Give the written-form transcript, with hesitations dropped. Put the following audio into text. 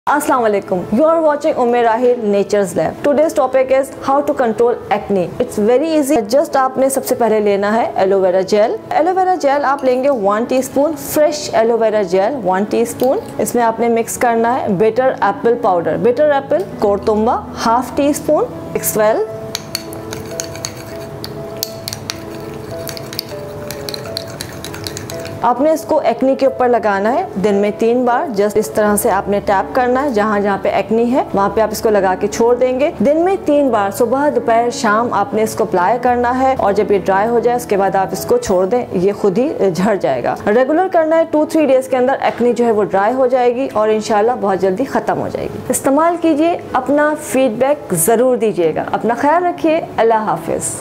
Assalamu alaikum. You are watching Rahil Nature's Lab. Today's topic is how to control acne. It's very easy. Just आपने सबसे पहले लेना है aloe vera gel. Aloe vera gel आप लेंगे 1 teaspoon fresh aloe vera gel 1 teaspoon. इसमें आपने mix करना है bitter apple powder, bitter apple कोरतुम्बा हाफ टीस्पून, एक्सवेल, आपने इसको एक्नी के ऊपर लगाना है दिन में 3 बार। जस्ट इस तरह से आपने टैप करना है, जहाँ जहाँ पे एक्नी है वहाँ पे आप इसको लगा के छोड़ देंगे। दिन में 3 बार सुबह दोपहर शाम आपने इसको अप्लाई करना है और जब ये ड्राई हो जाए उसके बाद आप इसको छोड़ दें, ये खुद ही झड़ जाएगा। रेगुलर करना है, 2-3 डेज के अंदर एक्नी जो है वो ड्राई हो जाएगी और इंशाल्लाह बहुत जल्दी खत्म हो जाएगी। इस्तेमाल कीजिए, अपना फीडबैक जरूर दीजिएगा। अपना ख्याल रखिए। अल्लाह हाफिज।